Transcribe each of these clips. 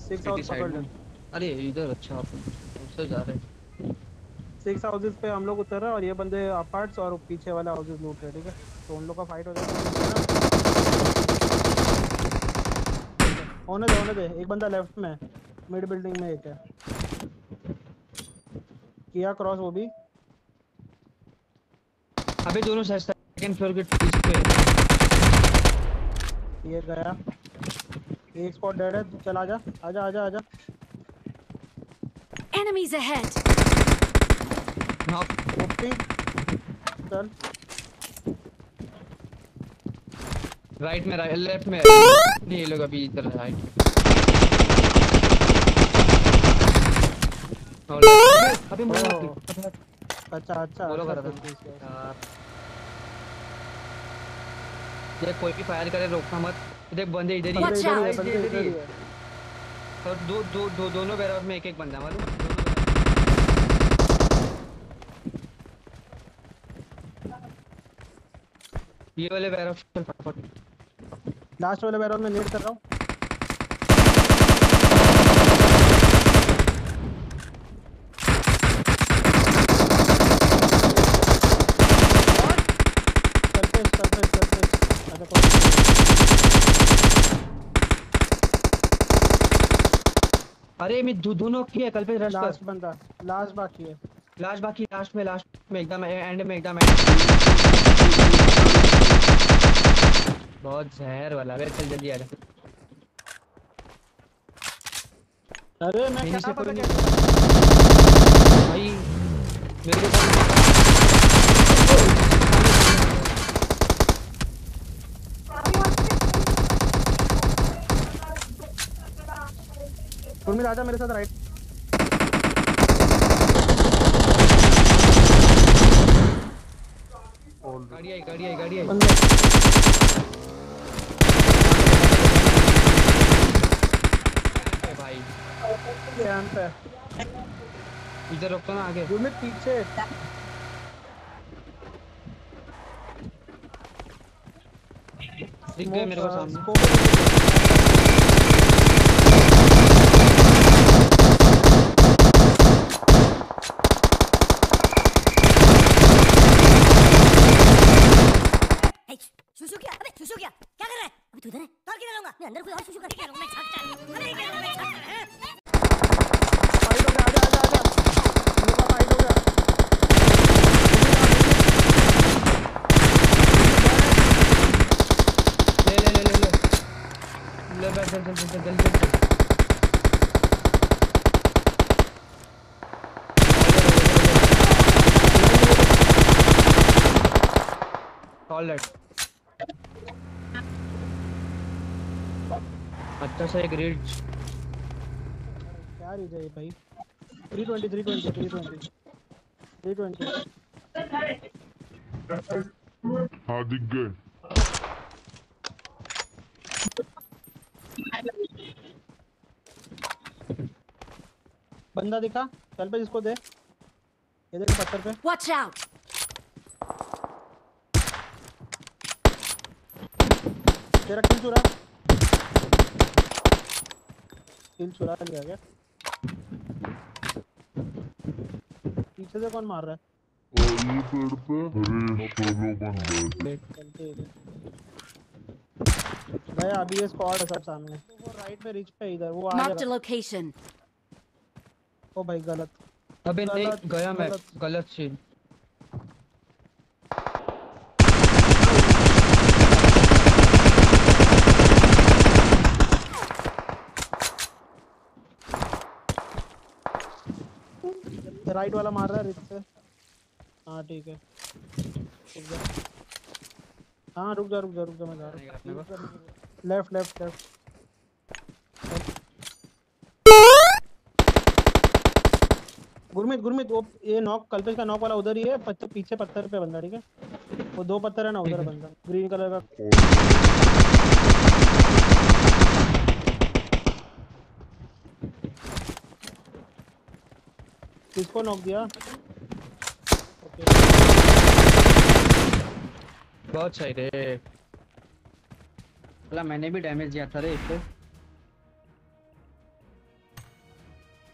6 city house side पकड़ ले। में। अरे इधर अच्छा अपन उससे जा रहे हैं। 6 हाउसेस पे हम लोग उतर रहे हैं और ये बंदे अपार्ट्स और पीछे वाला हाउसेस लूट रहे हैं, ठीक है। तो उन लोग का फाइट हो जाएगा तो मिल लेना। होने दे, एक बंदा लेफ्ट में है, मिड बिल्डिंग में एक है, किया क्रॉस वो भी। अबे दोनों सेकंड फ्लोर के इस पे। ये गया, एक स्पॉट डेड है, चल आजा आजा आजा आजा। Enemies ahead! नॉक। ओपी चल। राइट में लेफ्ट में नहीं, ये लोग अभी इधर राइट। अबे मुझे मत ओह, अबे अच्छा अच्छा फॉलो अच्छा कर रहा ठीक था ठीक है। यार। ये कोई भी फायर करे रोकना मत। देख बंदे इधर ही है। बंदे Watch इधर ही है, out! ये बंदे इधर ही इधर है। ही है। और दोनों बैरक में एक एक बंदा मालूम। ये वाले बैरक चल फटाफट। लास्ट वाले बैरल में नीड कर रहा हूँ। अच्छा कोई अरे मैं दोनों की है कल पे रश कर। लास्ट बंदा, लास्ट बाकी है। लास्ट बाकी लास्ट में एकदम एंड में एकदम बहुत जहर वाला। वे चल जल्दी आ जा। अरे मैं नहीं क्या से कोई पता नहीं कैसे। भाई मेरे को उर्मिल आजा मेरे साथ राइट। गाड़ी आई। बंदे भाई कैंप पे। इधर रुकता ना आगे। उर्मिल पीछे। दिख गए मेरे को सामने। शुशु क्या? अबे शुशु क्या? क्या कर रहा है? अबे तू इधर है। तो और किधर रहूंगा? मैं अंदर कोई और शुशु कर क्या मैं छकता है। अबे क्या मैं छकता है? फाइट हो गया, आजा आजा आजा। मेरे पास फाइट हो गया। ले बैठ चल। All right. अच्छा सा एक रीड। क्या रीच है ये भाई? 320 हाँ दिख गए। बंदा दिखा, चल पे जिसको दे। ये देख पत्थर पे। Watch out! तेरा किल चुरा लिया क्या? पीछे से कौन मार रहा है? और ये पेड़ पे अरे सोलो बंदे। चलते भाई अभी ये स्क्वाड है सब सामने। वो राइट पे रिच पे इधर वो आ Marked a जाएगा। location. ओ भाई गलत। अबे नहीं गलत, गया मैं गलत। गलत चीज। राइट वाला मार रहा है रिच से। हाँ ठीक है, रुक जा। हाँ रुक जा मैं जा रहा हूँ। लेफ्ट गुरमीत वो ये नॉक कल्पेश का नॉक वाला उधर ही है, पीछे पत्थर पे बंदा, ठीक है। वो 2 पत्थर है ना, उधर है बंदा ग्रीन कलर का। किसको नॉक दिया? ओके बहुत सही रे। मैंने भी डैमेज दिया था रे इसको।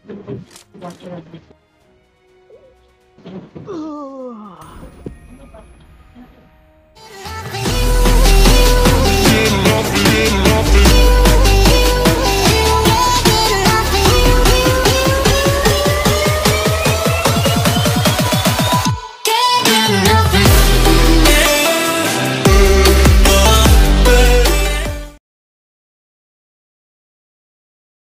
वाटर